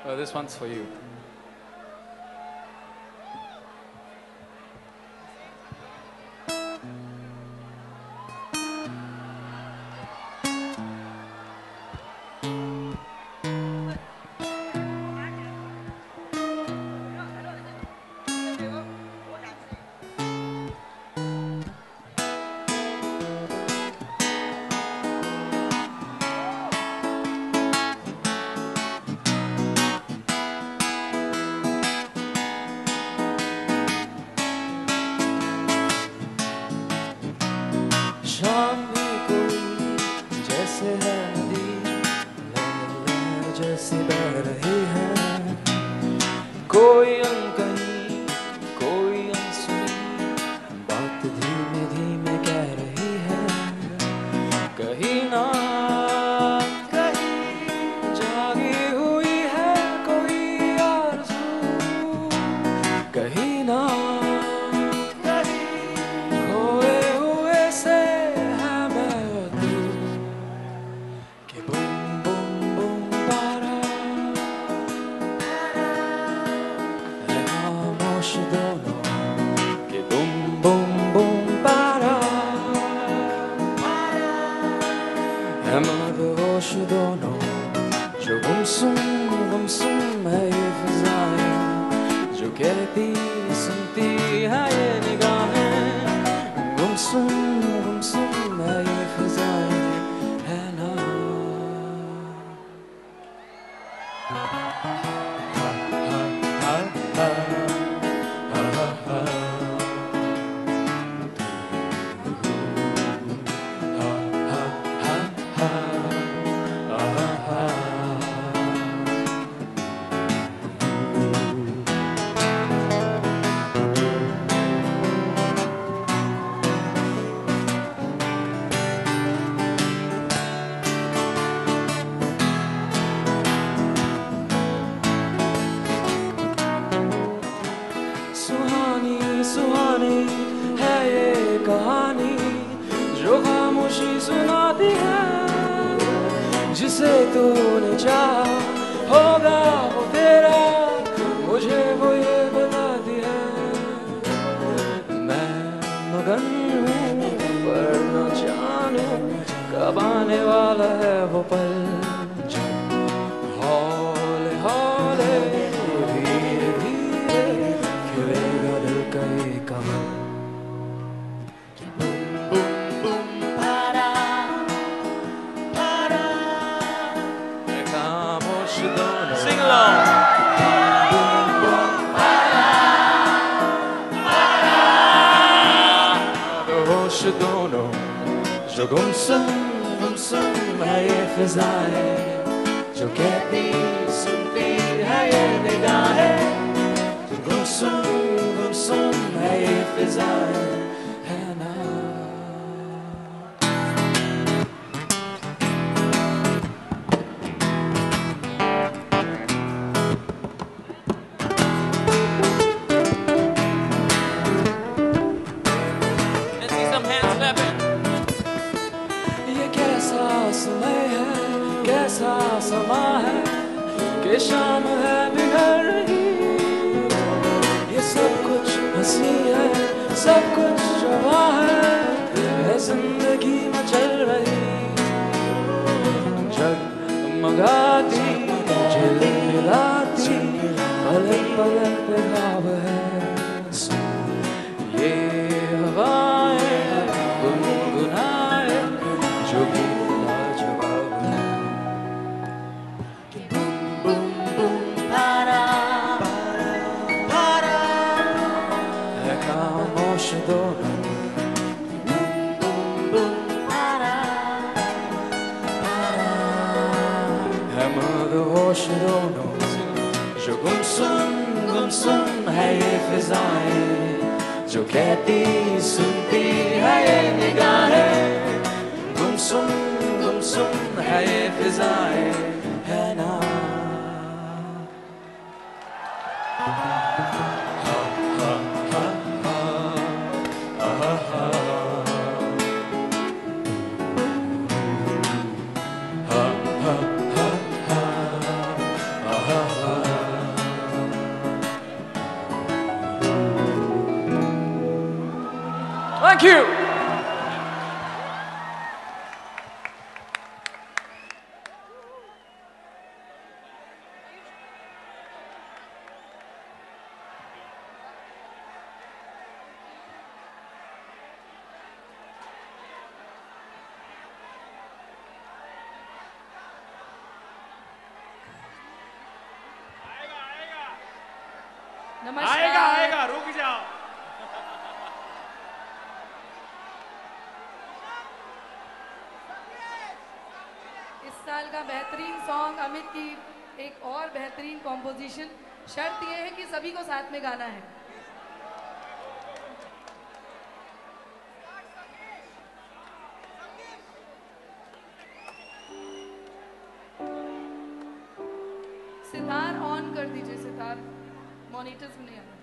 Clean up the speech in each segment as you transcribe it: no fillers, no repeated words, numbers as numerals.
This one's for you. शाम भी कोई जैसे है नदी, लहर जैसे बह रही है। कोई अनकही कोई अनसुनी बात धीमे धीमे कह रही है। कहीं ना कहीं जागी हुई है कोई आरज़ू, कहीं ना के बुम बुम बुम पारा है मदहोश दोनों, जो गुमसुम है ये फिजाएं, जो कहती सुनती है ये निगाहें। गुमसुम है ये फिजाएं, है ना। सुहानी है ये कहानी जो खामोशी सुनाती है, जिसे तूने चाहा होगा वो तेरा, मुझे वो ये बताती है। मैं मगन हूँ पर न जानूं कब आने वाला है वो पल, हौले हौले धीरे धीरे खिलेगा दिल का ये कमल। Sing along. होश दोनों, जो गुमसुम है ये फिजाएं, जो कहती सुनती है ये निगाहें। गुमसुम है ये फिजाएं, है ना। समय है कैसा समा है कि शाम है बिगड़ रही, ये सब कुछ हंसी है सब कुछ जवा है जिंदगी में चल रही। जगमगाती झिलमिलाती पलक पलक पे ख्वाब है, ये हवाएं गुनगुनाए जो भी खामोश दोनों, है मदहोश दोनों, जो गुमसुम है ये फिजाएं, जो कहती सुनती है ये निगाहें। गुमसुम है ये फिजाएं, है ना। ha ha ha ha ha ha. Thank you. आएगा रुक जाओ। इस साल का बेहतरीन सॉन्ग अमित की एक और बेहतरीन कॉम्पोजिशन। शर्त यह है कि सभी को साथ में गाना है। सितार ऑन कर दीजिए, सितार मॉनिटर्स में नहीं आ रहा।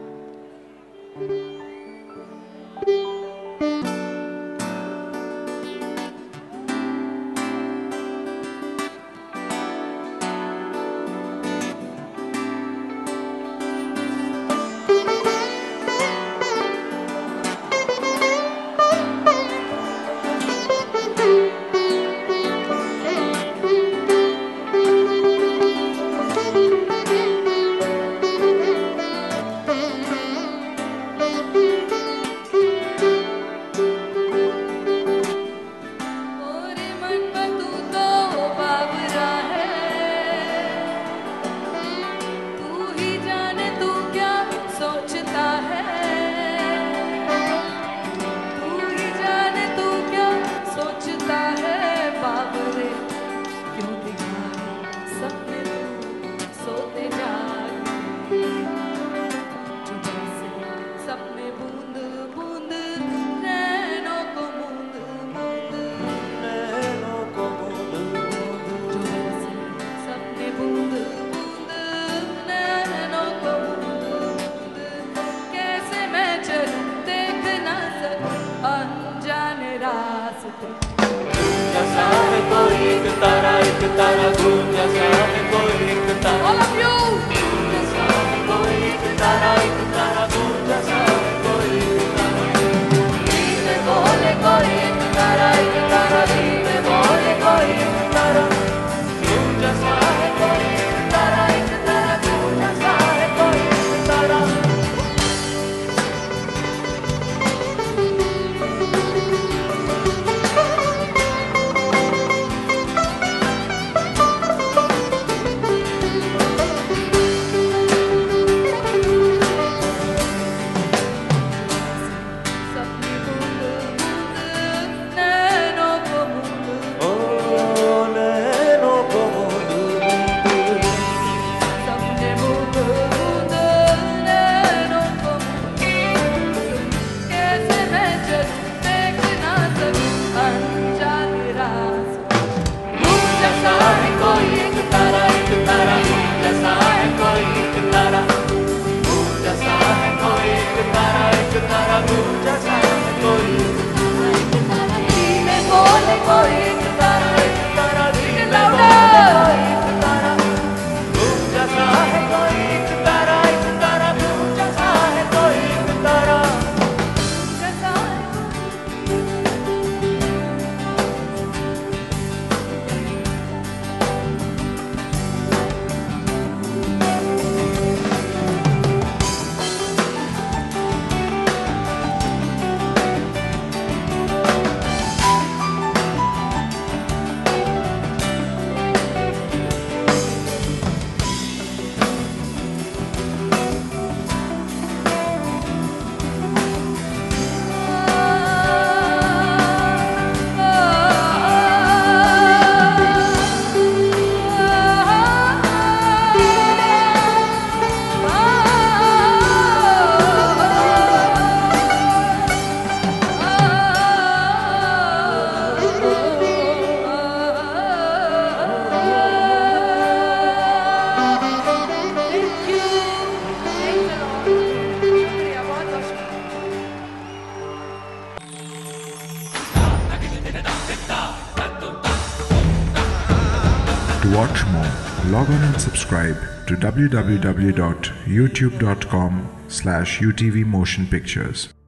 To watch more, log on and subscribe to www.youtube.com/UTVMotionPictures.